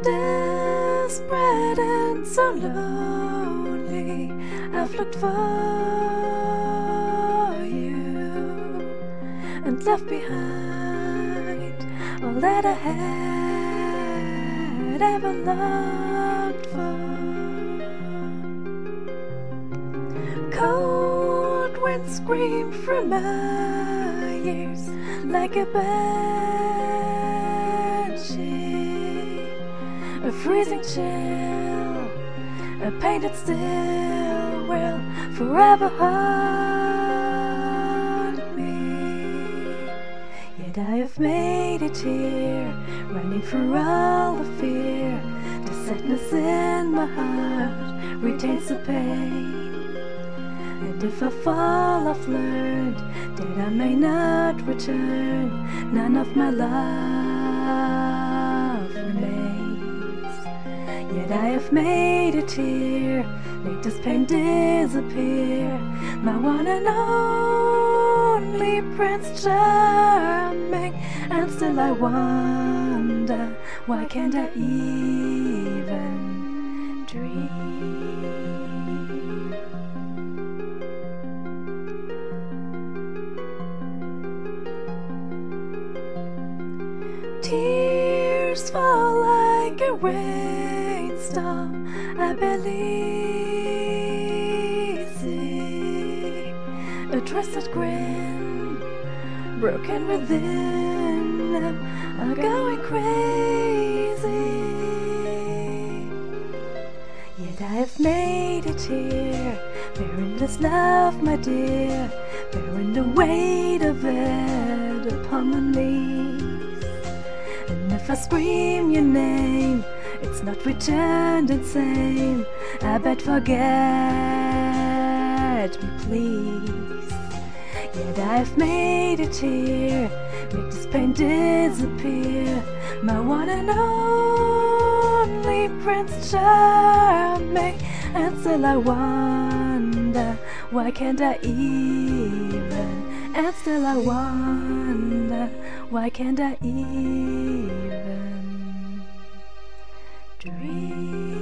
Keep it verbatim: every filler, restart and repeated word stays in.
desperate and so lonely, I've looked for you and left behind all that I had ever longed for. Cold wind screamed through my ears like a banshee, a freezing chill, a pain that still will forever haunt me. Yet I have made it here, running through all the fear. The sadness in my heart retains the pain. And if I fall, I've learned that I may not return. None of my love remains. Yet I have made it here, make this pain disappear. My one and only Prince Charming. And still I wonder, why can't I even dream? Tears fall like a rainstorm, I barely see a twisted grin, broken within them, are going crazy. Yet I have made it here, bearing this love, my dear, bearing the weight of it upon my knees. And if I scream your name, it's not returned insane. I bet forget me, please. Yet I've made it here, make this pain disappear. My one and only Prince Charming. And still I wonder, why can't I even? And still I wonder, why can't I even dream?